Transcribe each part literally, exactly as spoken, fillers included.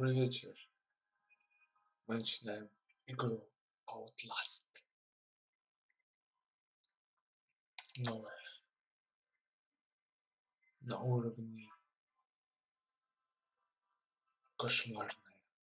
Добрый вечер. Мы начинаем игру Outlast. Новая. На уровне кошмарная.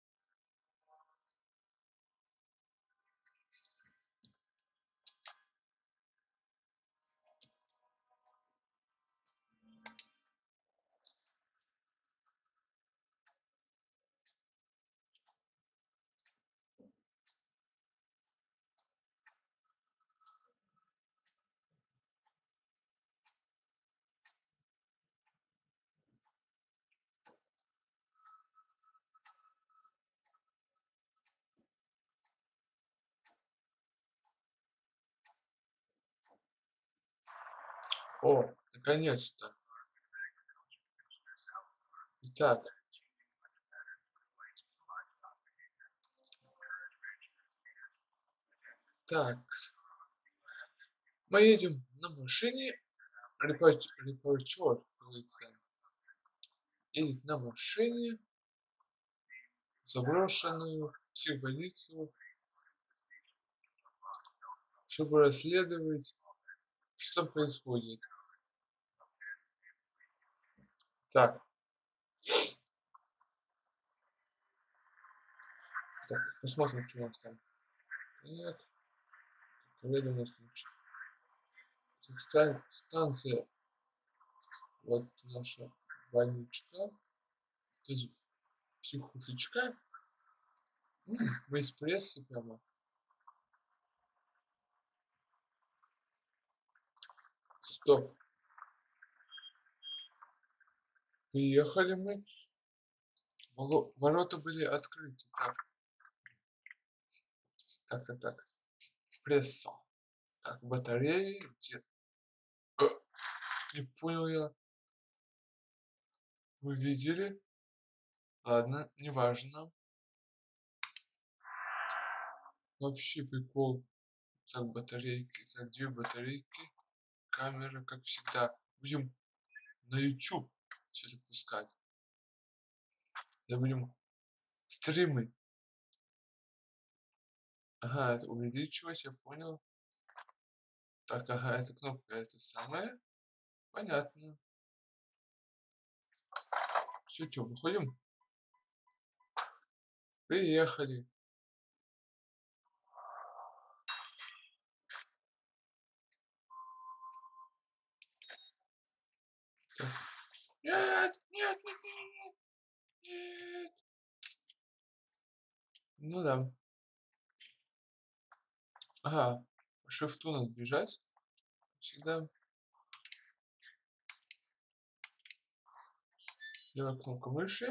О, наконец-то. Итак, так, мы едем на машине. Репорт, репортер, говорится, едет на машине в заброшенную психбольницу, чтобы расследовать, что происходит. Так, так, посмотрим, что у нас там. Так, на случай. Стан- станция, вот наша больничка, то есть психушечка. М, в эспрессо прямо. Стоп. Приехали мы. Воло- Ворота были открыты. Так, так, так, так. Пресса. Так, батареи. Где? Э, не понял я. Вы видели? Ладно, неважно. Вообще прикол. Так, батарейки. Так, две батарейки. Камера, как всегда. Будем на YouTube все запускать. Я будем стримы. Ага, это увеличивать, я понял. Так, ага, эта кнопка, это самое. Понятно. Все, что, выходим? Приехали. Так. Нет, нет, нет, нет, нет, нет. Ну да. Ага, по шифту надо бежать. Всегда. Левая кнопка мыши.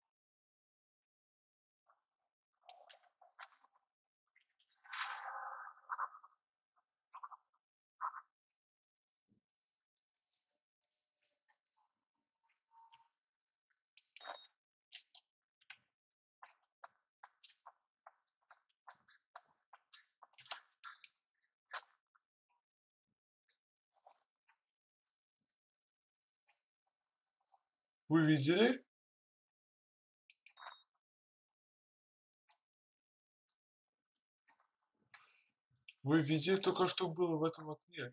Вы видели? Вы видели только что было в этом окне?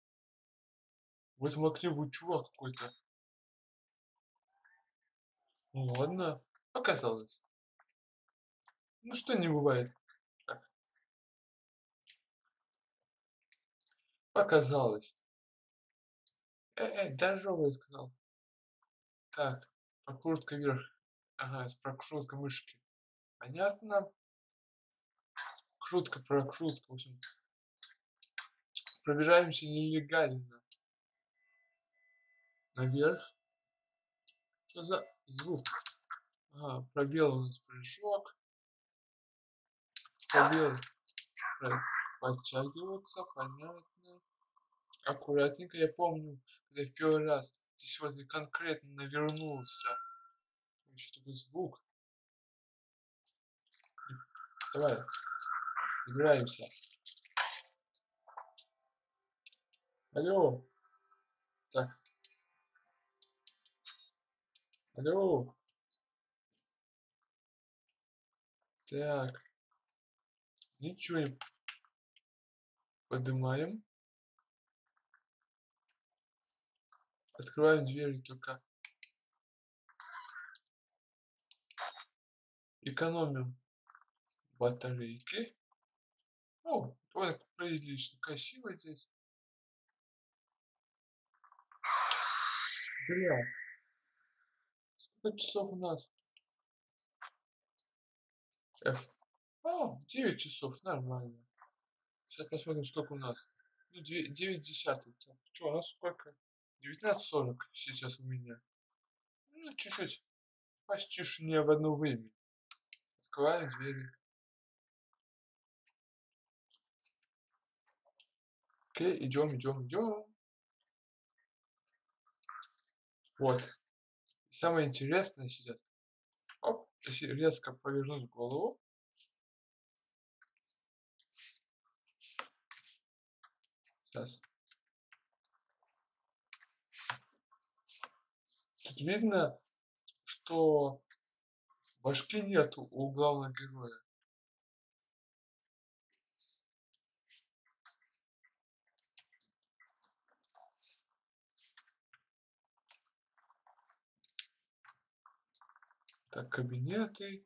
В этом окне был чувак какой-то. Ну ладно, показалось. Ну что не бывает. Так, показалось. Э, э, дорогой, я сказал. Так, прокрутка вверх. Ага, с прокрутка мышки. Понятно. Крутка, прокрутка. В общем, пробираемся нелегально. Наверх. Что за звук? Ага, пробел у нас прыжок. Пробел про- подтягиваться, понятно. Аккуратненько. Я помню, когда в первый раз здесь вот я конкретно навернулся. Еще такой звук. Давай, забираемся. Алло. Так. Алло. Так. Ничего не поднимаем. Открываем двери только. Экономим батарейки. О, довольно прилично. Красиво здесь. Бля. Сколько часов у нас? F. О, девять часов. Нормально. Сейчас посмотрим, сколько у нас. Ну, девять десятых. Что, у нас сколько? девятнадцать сорок сейчас у меня. Ну, чуть-чуть. Почти ж не в одно время. Открываем двери. Окей, идем, идем, идем. Вот. Самое интересное сейчас. Оп, если резко повернуть голову. Сейчас. Тут видно, что башки нету у главного героя. Так, кабинеты.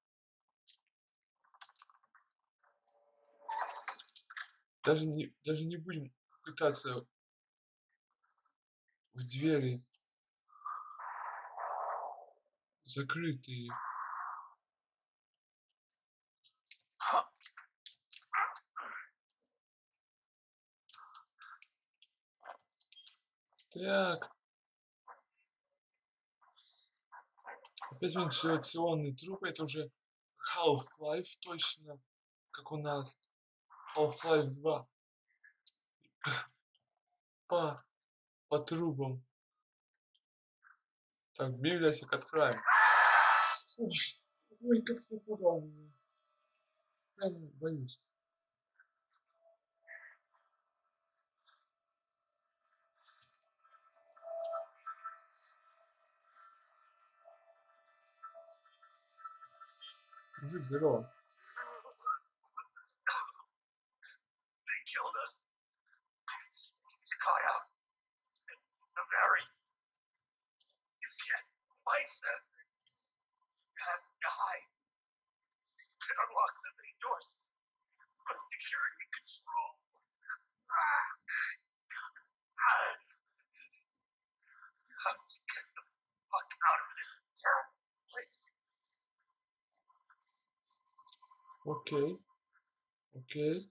Даже не, даже не будем пытаться в двери закрытые. Так. Опять вентиляционный труб. Это уже Half-Life точно. Как у нас. Half-Life два. По, по трубам. Так, библиотек откроем. Ой, ой, как напугал меня. Прям боюсь. Мужик, здорово. Окей. Окей.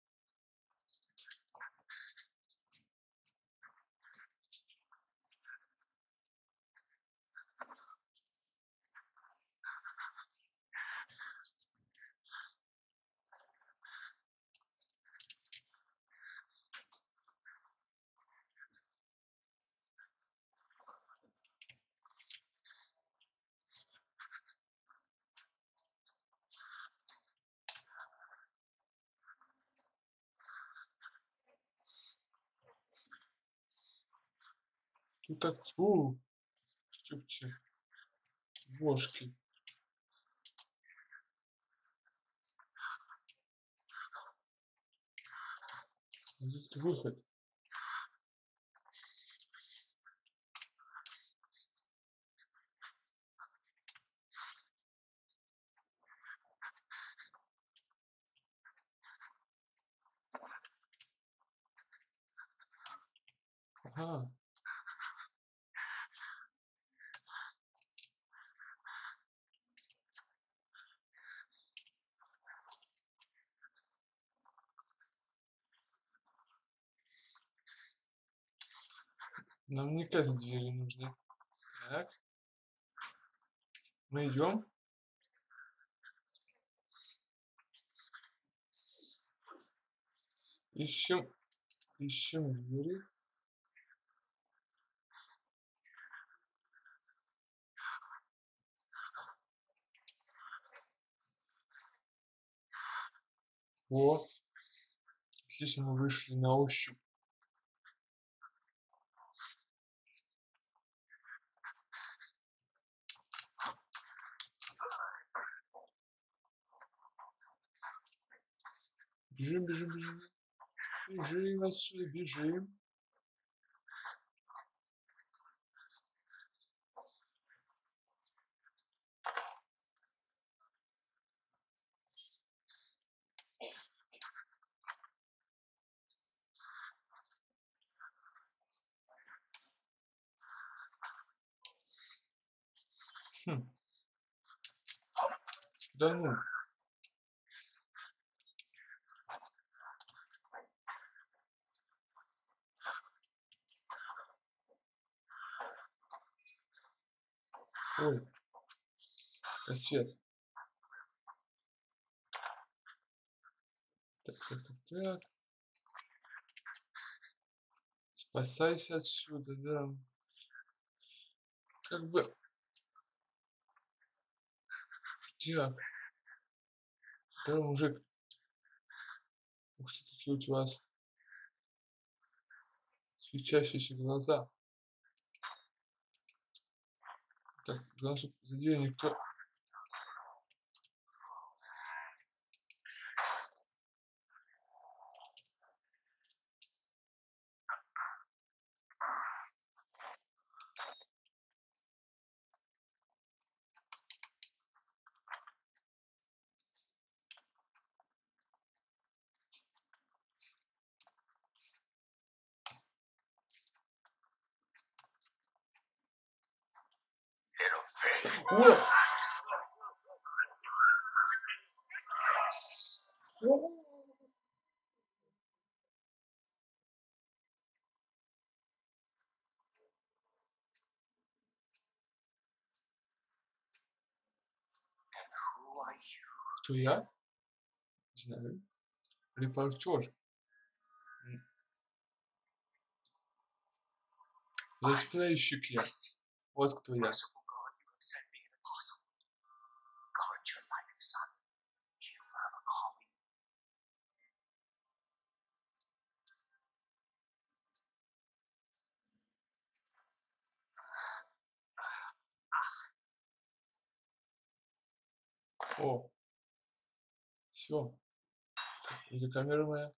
Тут так, у, чупчик, бошки. Здесь выход. Ага. Нам не к этой двери нужны. Так. Мы идем. Ищем. Ищем двери. О. Здесь мы вышли на ощупь. Бежим, бежим, бежим. Бежим отсюда, бежим. Хм. Да ну. Ой, кассет. Так, так, так, так. Спасайся отсюда, да. Как бы... Так. Да, мужик. Ух ты, какие у тебя свечащиеся глаза. Так, главное, чтобы за дверью никто... Ой! Кто я? Не знаю. Репортер. Летсплейщик я. Вот кто я. О, все. Где камера моя?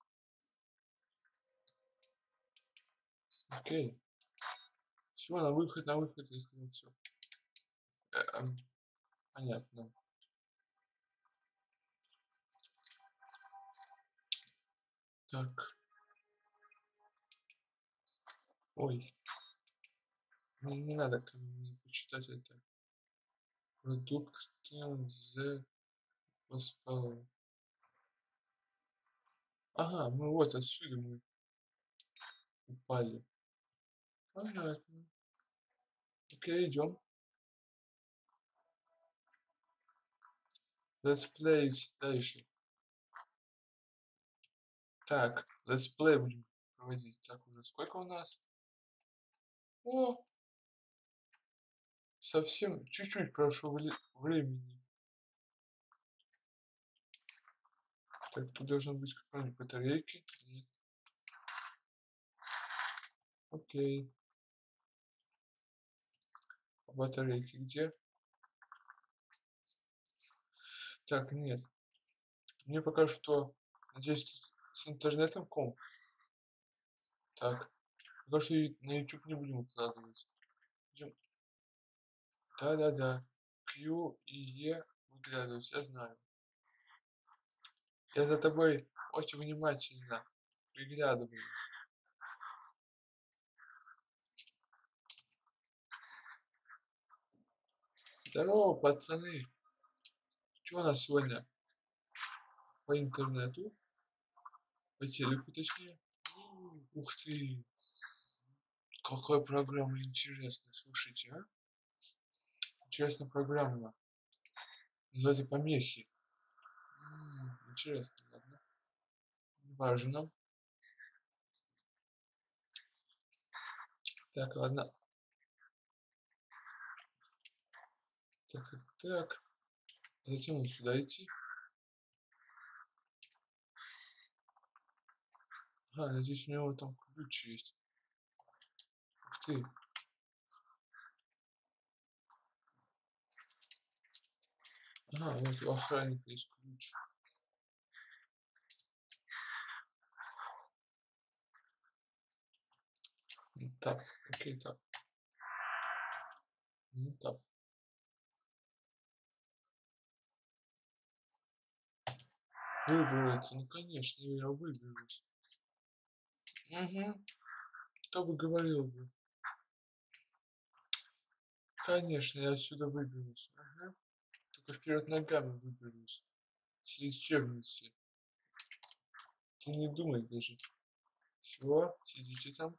Окей. Все, на выход, на выход, если все. Эм, понятно. Так. Ой. Мне не надо как бы почитать это. Продукт the Gospel. Ага, мы вот отсюда мы упали. Понятно. Окей, идем. Let's play дальше. Так, let's play будем проводить. Так, уже сколько у нас? О, совсем чуть-чуть прошло времени. Так, тут должны быть какие-нибудь батарейки. Нет. Окей. А батарейки где? Так, нет. Мне пока что, надеюсь, с интернетом ком. Так, пока что на YouTube не будем выкладывать. Идем. Да-да-да. Q и E выглядывать, я знаю. Я за тобой очень внимательно приглядываю. Здорово, пацаны. Что у нас сегодня? По интернету? По телеку, точнее? Ух ты! Какая программа интересная. Слушайте, а? Интересная программа. Называется «Помехи». М, интересно, ладно. Важно. Так, ладно. Так, так, так. А зачем нам сюда идти? А, надеюсь, у него там ключ есть. Ух ты. А, вот у охранника есть ключ. Так, окей, так. Ну, так. Выбраться, ну конечно, я выберусь. Угу. Кто бы говорил бы. Конечно, я отсюда выберусь. Ага. Только вперед ногами выберусь. Через черницы. Ты не думай даже. Все, сидите там.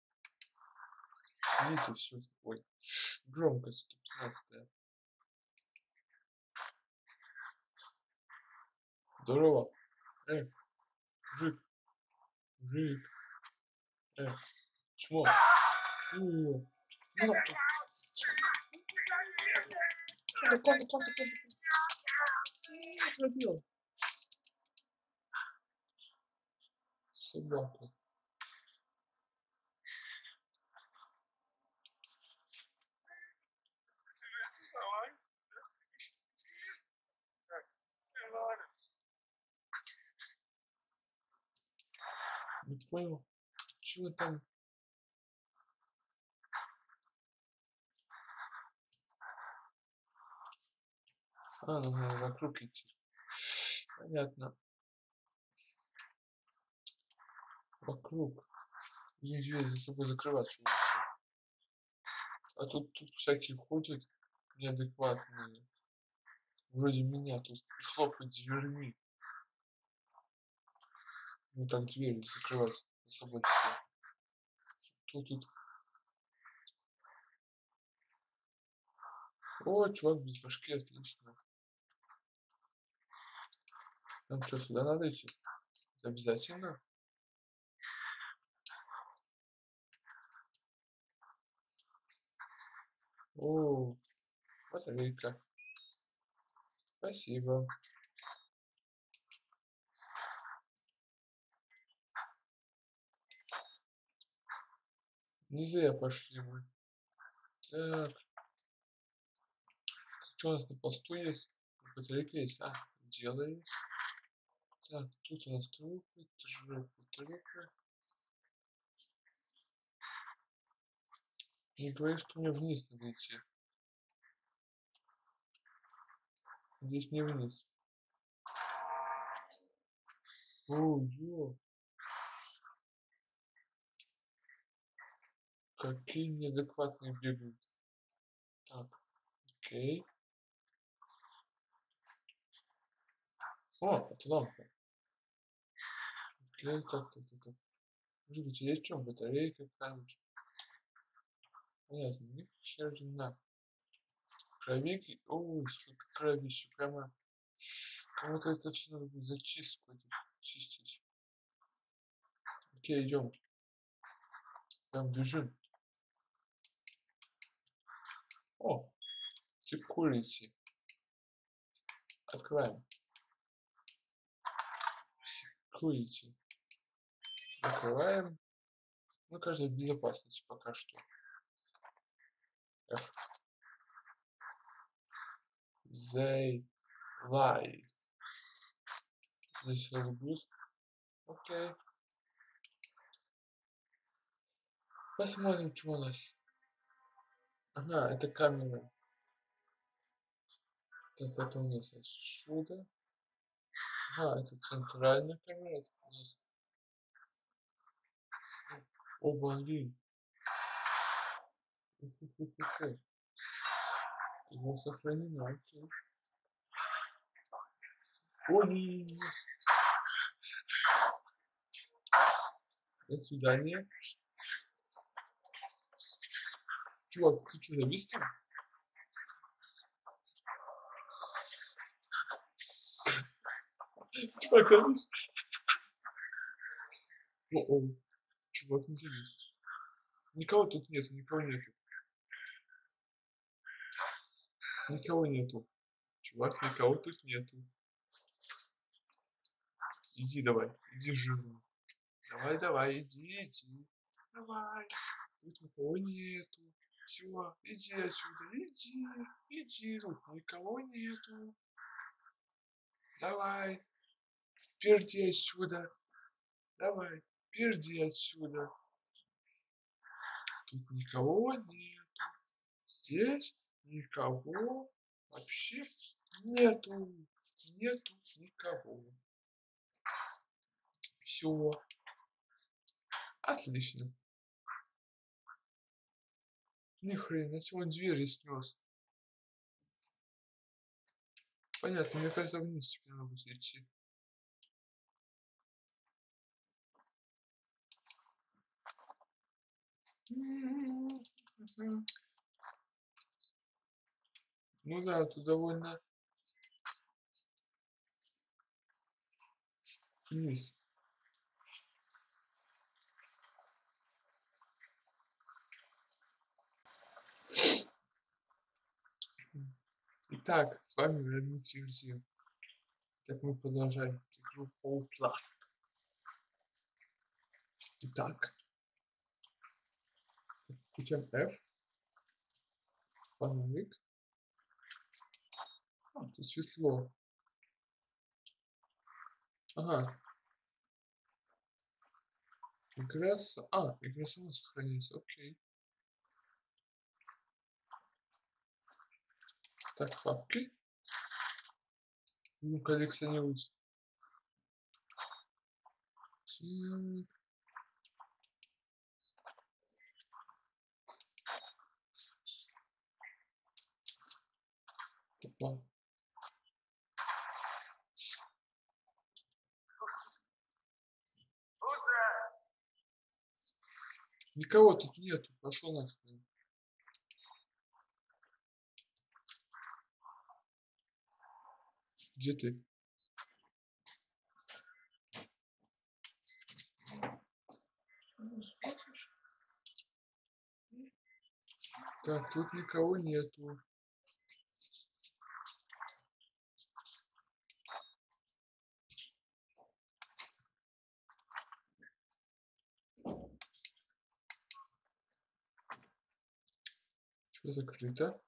Сидите, все. Ой, громкость сто пятнадцать. Здорово. Э, Рык, Рык. Э, чмо. О, ну, конта, конта, конта, конта. Пробил. Собаку. Не понял. Чего там? А, ну надо вокруг идти. Понятно. Вокруг. Будем дверь за собой закрывать что лучше. А тут, тут всякие ходят неадекватные. Вроде меня тут и хлопают дверьми. Ну так двери закрывать за собой все. Тут тут. О, чувак без башки, отлично. Нам что, сюда надо идти? Обязательно? О, батарейка. Спасибо. Не зря пошли мы. Так. Что у нас на посту есть? Батарейка есть? А, дело есть. Так, тут у нас трупы, трупы, трупы. Не говори, что мне вниз надо идти. Здесь не вниз. О, ё. Какие неадекватные бегают. Так, окей. О, это лампа. Окей, так, так, так, так. Может быть, есть в чем батарейка какая-нибудь? Понятно, ни херна. Кровинки. Ой, сколько кровища. Прямо. Кому-то это все надо будет зачистку чистить. Окей, идем. Прям бежим. О, security. Открываем. Security. Закрываем. Ну, кажется, в безопасности пока что. Эх. They lie. Здесь рубус. Окей. Посмотрим, что у нас. Ага, это камера. Так, это у нас отсюда. Ага, это центральная камера. Это у нас. О, блин. Его сохранено, окей. О, не, не, не. До свидания. Чувак, ты что, завис там? Чувак, завис. О-о. Чувак не завис. Никого тут нет, никого нету. Никого нету. Чувак, никого тут нету. Иди давай, иди жирный. Давай, давай, иди, иди. Давай. Тут никого нету. Все, иди отсюда, иди, иди, тут никого нету. Давай, перди отсюда. Давай, перди отсюда. Тут никого нет. Здесь никого вообще нету. Нету никого. Все. Отлично. Ни хрена, он двери снес. Понятно, мне кажется, вниз теперь надо будет идти. Ну да, тут довольно вниз. Итак, с вами вернулся Фирзин. Так мы продолжаем игру Outlast. Итак, включаем F. Фонарик. А, тут светло. Ага. Игра с... А, игра сама сохраняется. Окей. Так, папки. Ну, коллекционируйте. Опа. Никого тут нету. Пошел нахрен. Где ты? Так, тут никого нету. Что закрыто?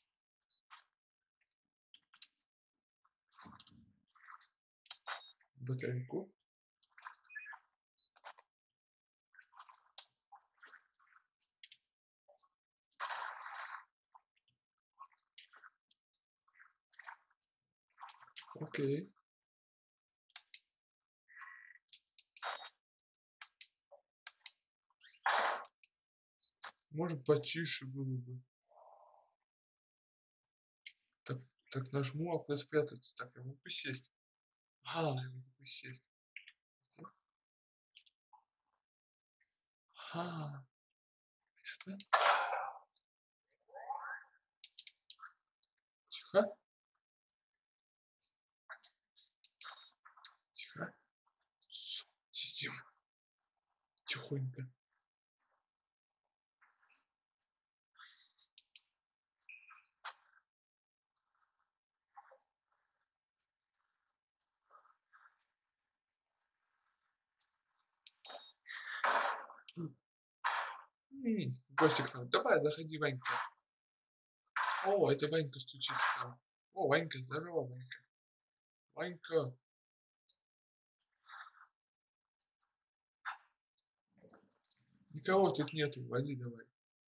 Батарейку. Окей. Может, потише было бы. Так, так нажму, а куда спрятаться? Так, я могу сесть. А, я могу сесть. А, понятно. Тихо. Тихо. Сидим. Тихонько. М, гости к нам. Давай, заходи, Ванька. О, это Ванька стучится к нам. О, Ванька, здорово, Ванька. Ванька. Никого тут нету, вали давай.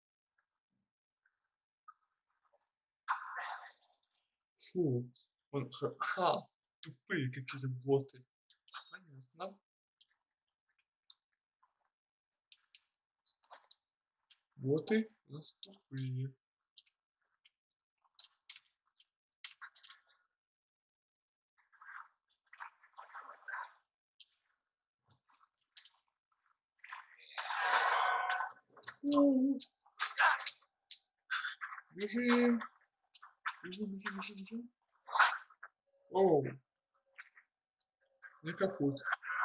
Фу. Он, ха, тупые какие-то боты. Понятно. Боты у нас тупые. У-у-у. Бежим. Бежим, бежим, бежим, бежим. Оу. Не капут.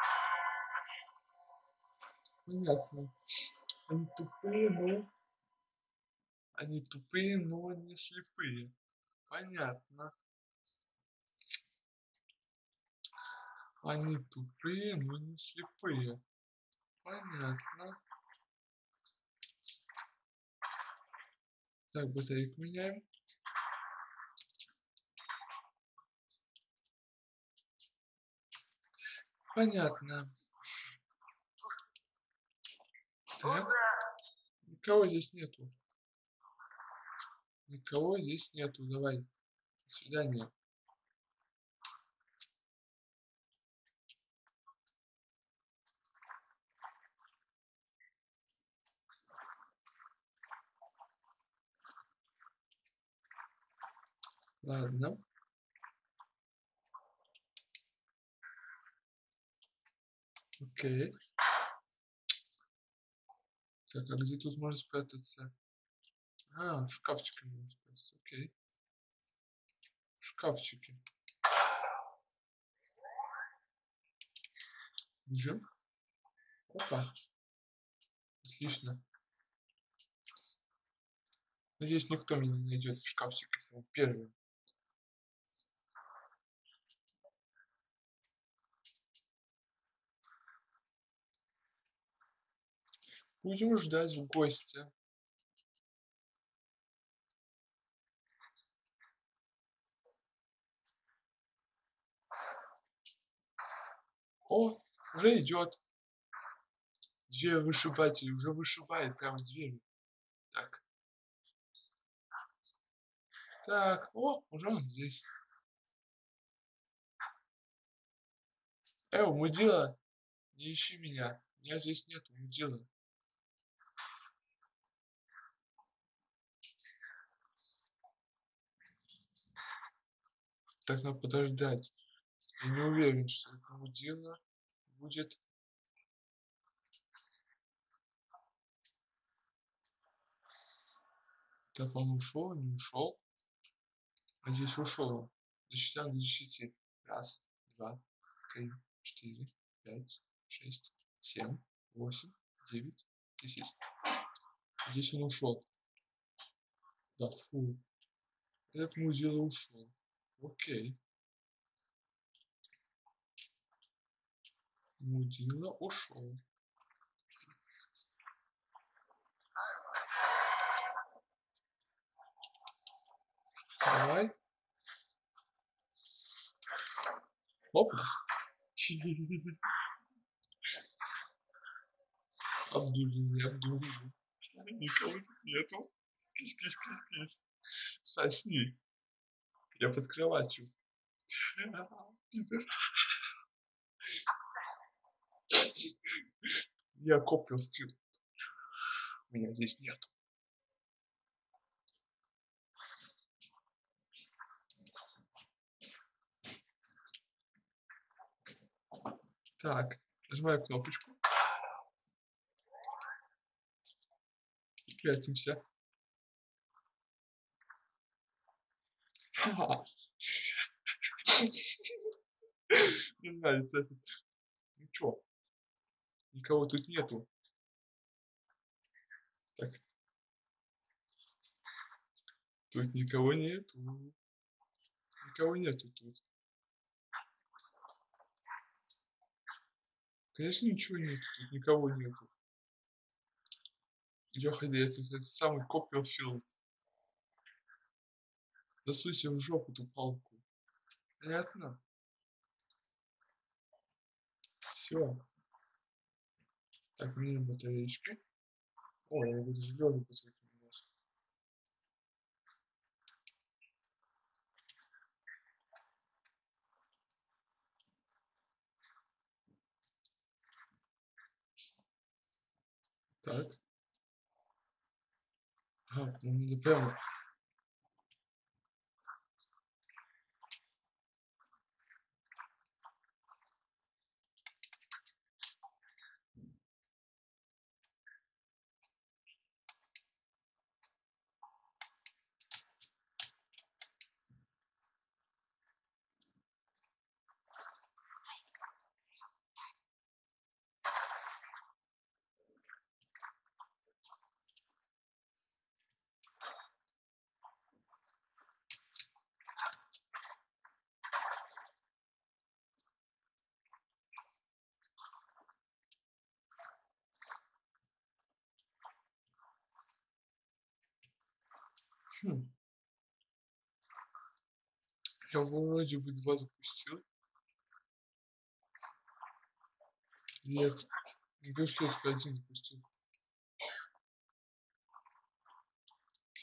Понятно. Они тупые, но... Они тупые, но не слепые. Понятно. Они тупые, но не слепые. Понятно. Так, батарейку меняем. Понятно. Так. Никого здесь нету. Никого здесь нету. Давай. До свидания. Ладно. Окей. Так, а где тут можно спрятаться? А, в шкафчике можно спрятаться. Окей. В шкафчике. Бежим. Опа. Отлично. Надеюсь, никто меня не найдет в шкафчике самым первым. Будем ждать гостя. О, уже идет. Дверь вышибатель уже вышибает прямо дверь. Так. Так, о, уже он здесь. Эй, мудила, не ищи меня. Меня здесь нету, мудила. Так надо подождать. Я не уверен, что это мудила будет. Так, он ушел, не ушел. Надеюсь, ушел он. Досчитаем до десяти. Раз, два, три, четыре, пять, шесть, семь, восемь, девять, десять. Здесь он ушел. Да, фу. Этот мудила ушел. Окей. Мудила ушел. Давай. Оп. Обдурили, обдурили. Никого тут нету. Кись-кись-кись-кись. Сосни. Я под кроватью. Я Копперфилд. Меня здесь нет. Так, нажимаю кнопочку. Прячемся. Мне нравится это. Ну чё? Никого тут нету. Так. Тут никого нету. Никого нету тут. Конечно, ничего нету. Тут никого нету. Ёханый, это, это самый Копперфилд. Засуйся в жопу ту палку. Понятно? Все. Так, меняем батареечки. О, я могу даже лёжа поменять. Так. Ага, нам надо прямо. Хм. Я вроде бы два запустил. Нет. Не говорю, что я только один запустил.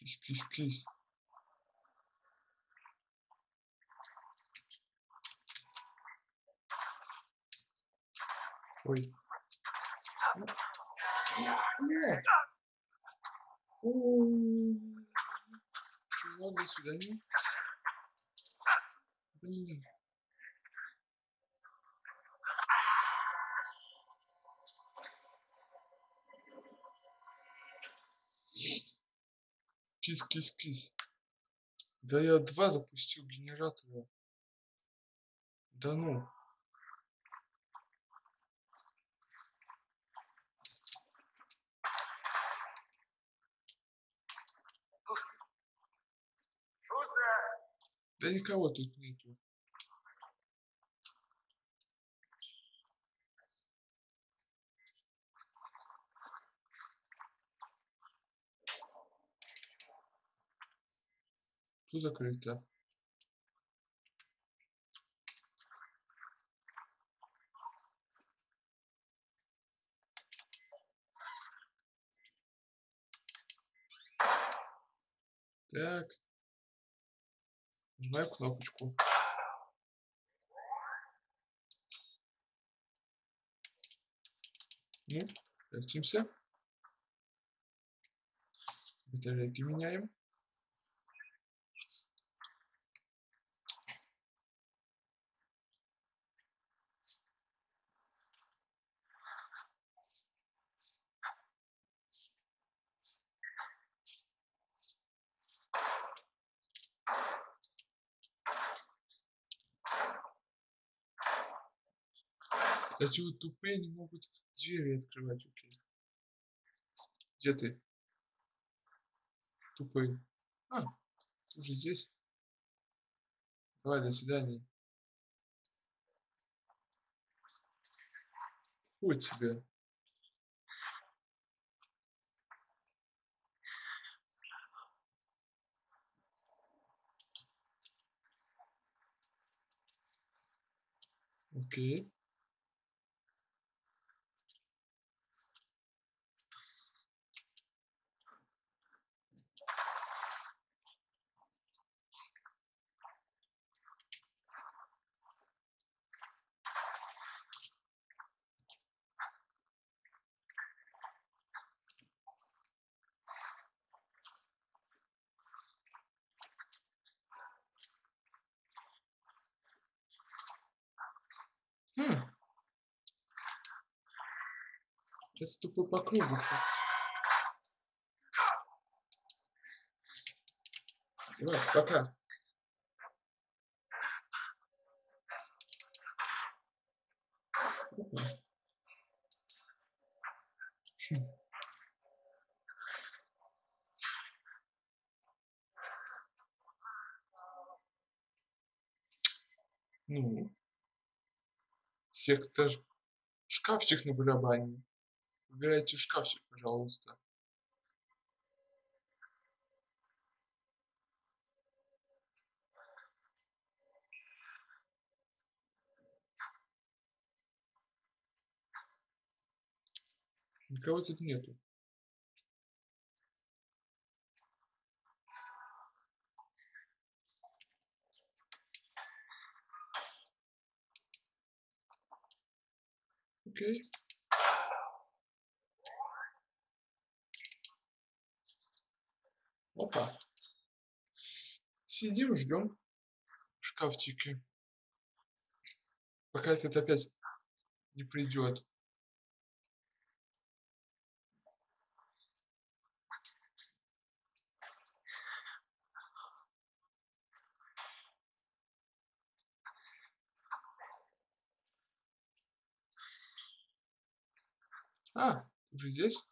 Кись, кись, кись. Ой. Нет. Чувак, до свидания. Блин. Кис, кис, кис. Да я два запустил генератора. Да ну. Да никого тут нету. Тут закрыто. Так. Нажимаю кнопочку. Ну, прячемся. Батарейки меняем. А чего тупые не могут двери открывать, окей? Где ты? Тупой. А, ты уже здесь? Давай, до свидания. Фу тебе. Окей. Хм. Сейчас тупой по кругу. Давай, пока. Хм. Ну, сектор. Шкафчик на барабане. Выбирайте шкафчик, пожалуйста. Никого тут нету. Окей. Опа. Сидим, ждем в шкафчике. Пока этот опять не придет. А, ты уже здесь?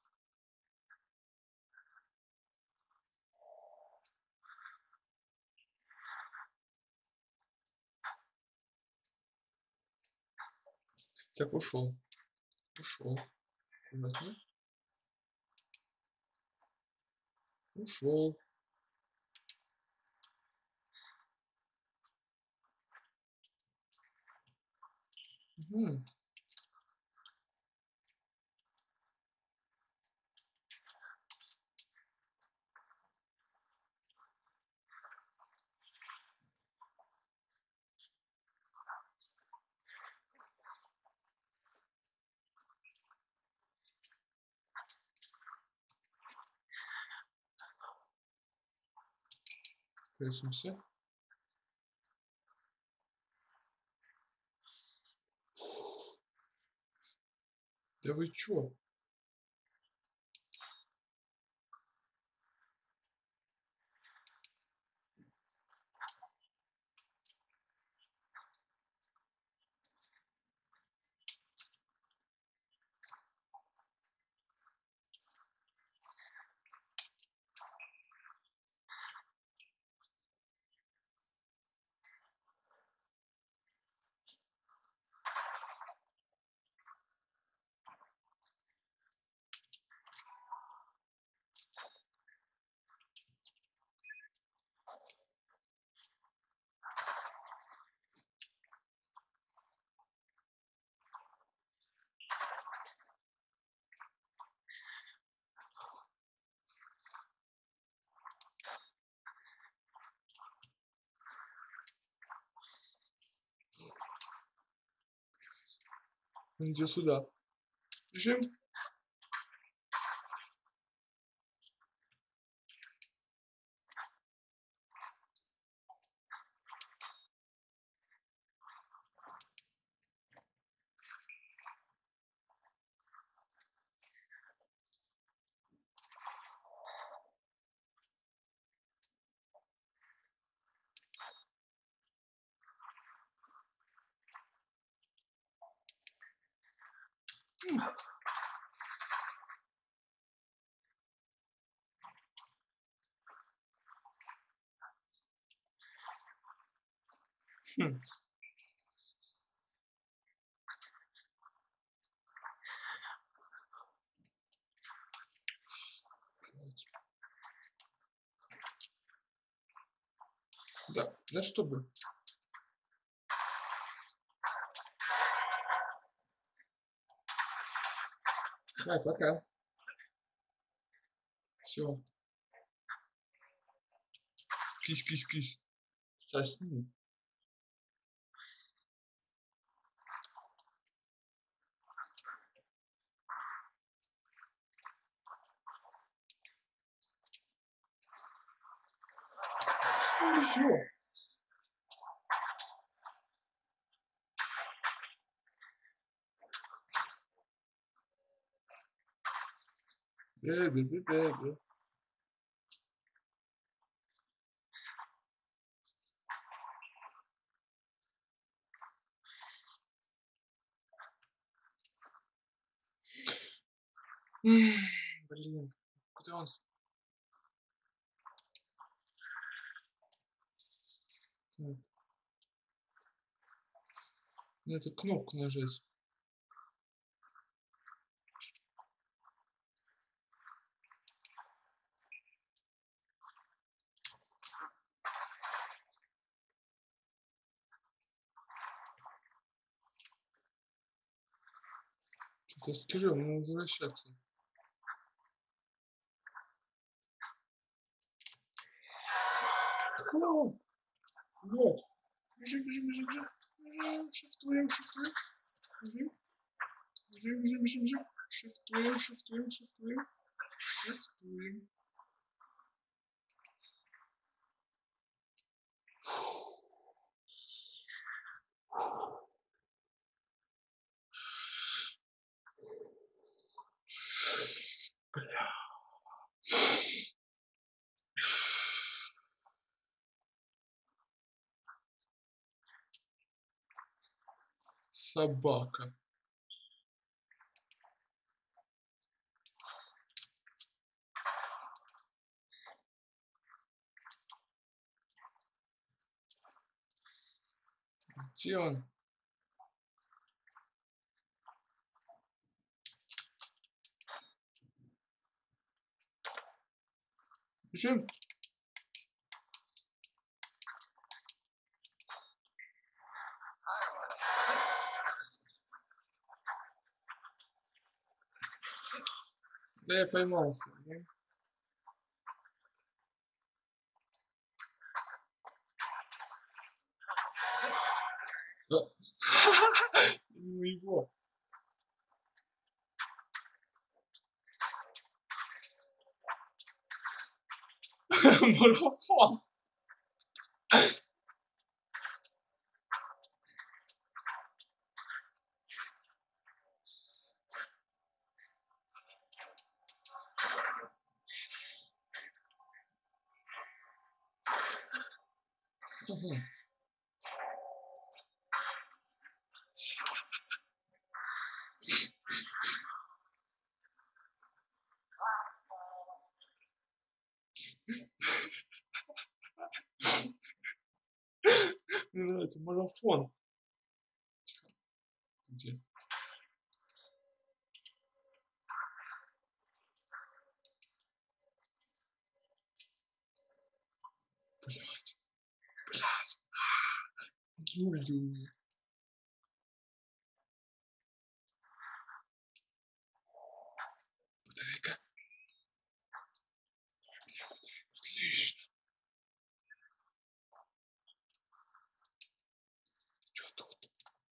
Так, ушел. Ушел. Аккуратно. Ушел. Угу. Прячемся. Да вы чё? Он идет сюда. Бежим. Хм. Да, да чтобы. Давай, пока. Все. Кись, кись, кись. Сосни. Еще. Бэби, бэби, бэби. Блин, куда он? Так. Мне эту кнопку нажать. Что-то стрёмно возвращаться. О, блядь. Бежим, бежим, бежим, бежим. Бежим, шифтуем, шифтуем. Бежим. Бежим, бежим, бежим, бежим. Шифтуем, шифтуем, шифтуем. Шифтуем. Бля. Собака. Где он? Бежим. Да я поймался. Да? Ну его. Марафон. Ага. Мне нравится марафон. Где? Блять. Блять. Люблю. Батарейка. Отлично. Что тут?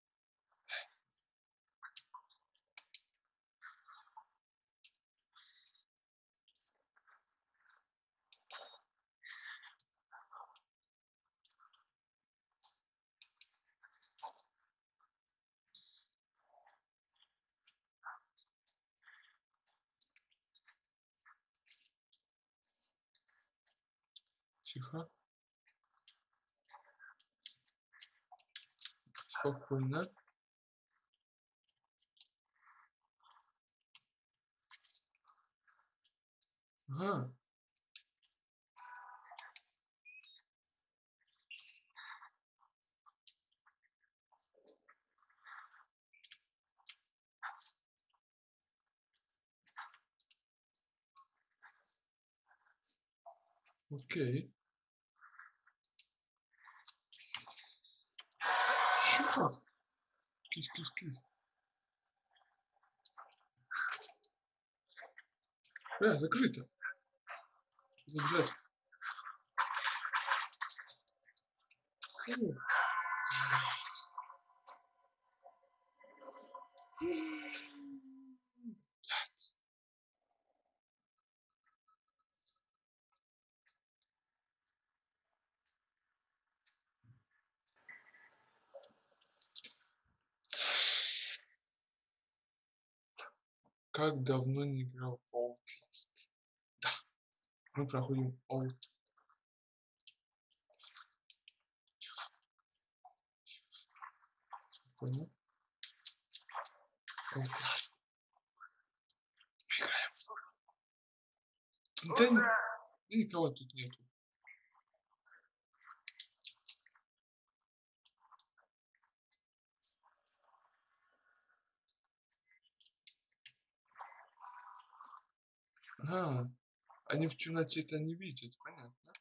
Тихо. Спокойно. Ага. Окей. Чё? Кис-кис-кис. Бля, закрыто. Забежать. Блядь. Как давно не играл в Outlast. Да. Мы проходим Out. Понял? Outlast. Играем в... Да, ни... да никого тут нету. Ага. Они в темноте это не видят, понятно.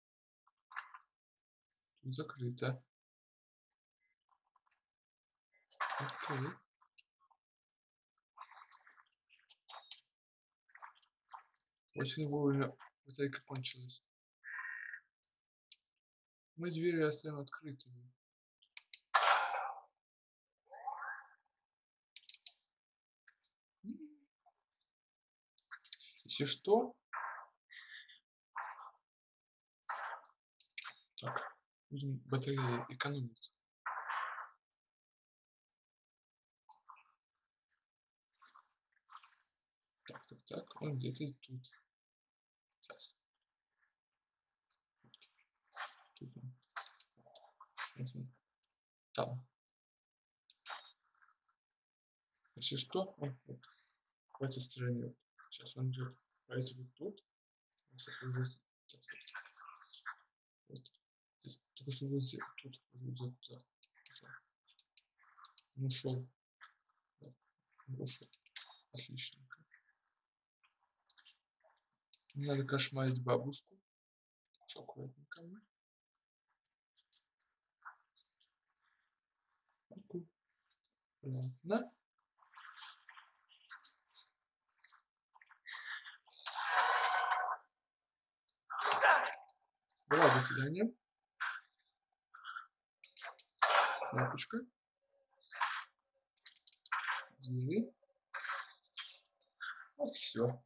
Тут закрыто. Окей. Очень вовремя батарейка кончилась. Мы двери оставим открытыми. Если что... Так, будем батареи экономить. Так, так, так, он где-то тут. Сейчас. Тут он. Вот он. Там. Если что, он вот в этой стороне. Вот. Сейчас он идет пройти вот тут. Он сейчас уже так, вот. Вот. Здесь, только что вот здесь, тут уже идет туда. Он ушел. Да. Он ушел. Отличненько. Не надо кошмарить бабушку. Все аккуратненько. Аккуратно. Давай, до свидания. Лампочка. Двери. Вот все.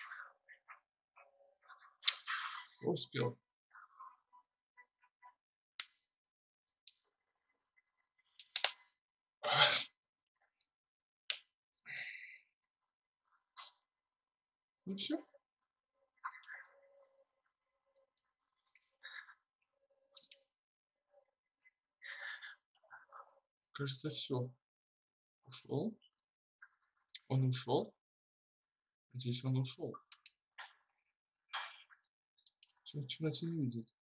Успел. Ну все. Кажется, все. Ушел? Он ушел? Надеюсь, он ушел. Все в темноте не видит.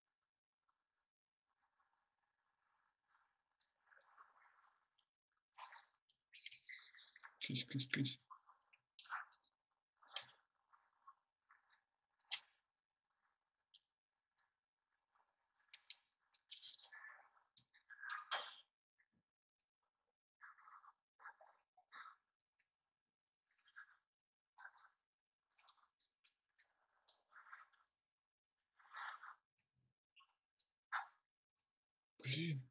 Кись, кись, кись. Блин.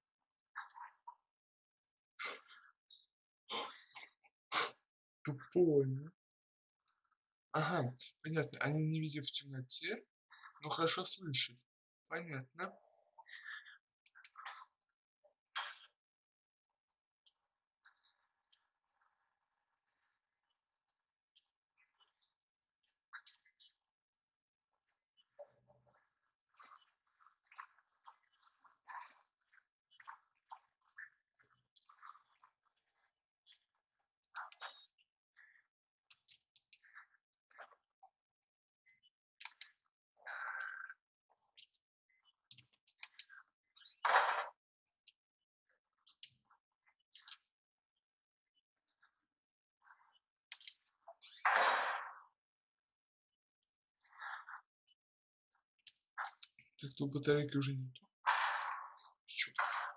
Тупой. Ага, понятно. Они не видят в темноте, но хорошо слышат. Понятно. Так, то батарейки уже нету. Чё?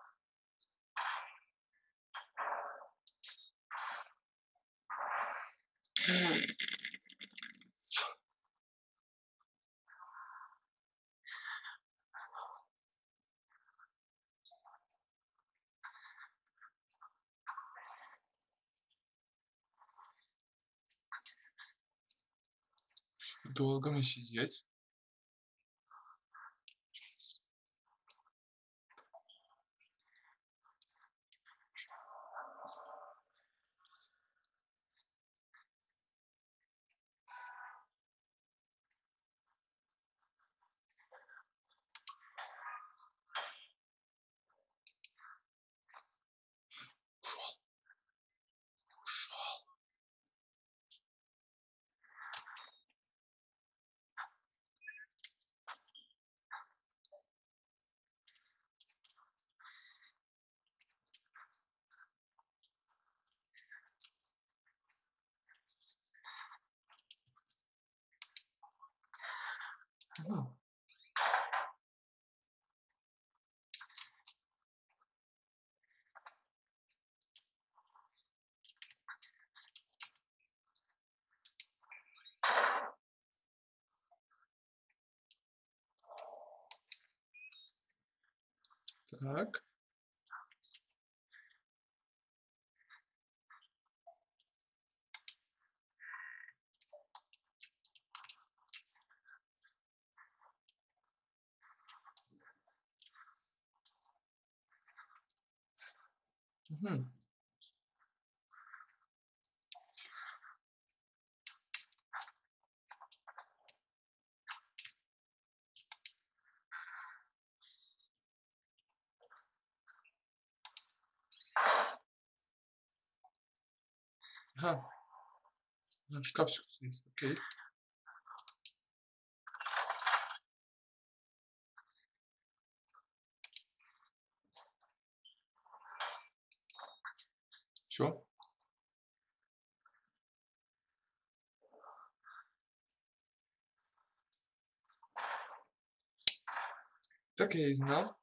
Долго мне сидеть? Угу. Так. Угу. Ага. А, шкафчик тут есть. Окей. Все. Так я и знал.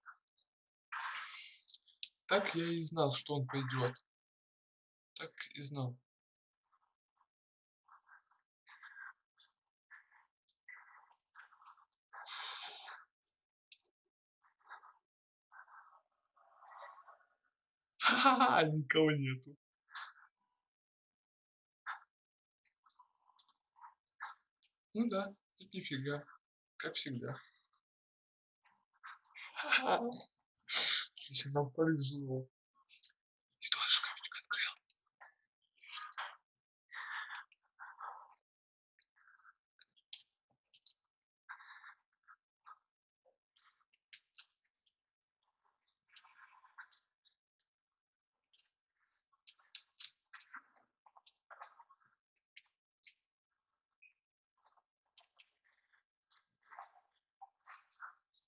Так я и знал, что он пойдет. Так и знал. Ха-ха-ха, никого нету. Ну да, тут нифига. Как всегда. Ха-ха. Отлично, нам повезло. И тот шкафчик открыл.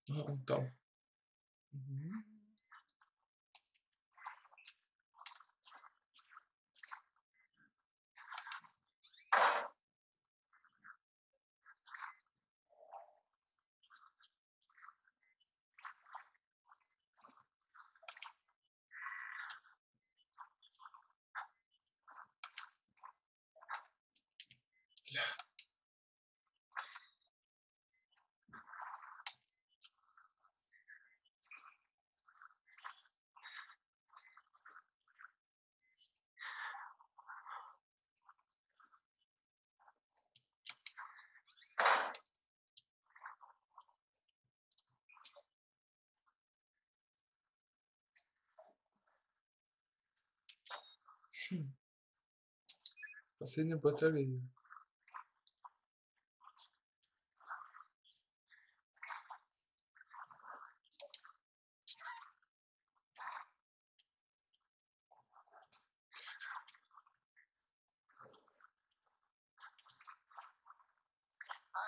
А, он там. Мгм. Хм. Последняя батарея.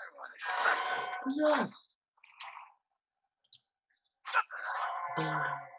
Блядь. Блин.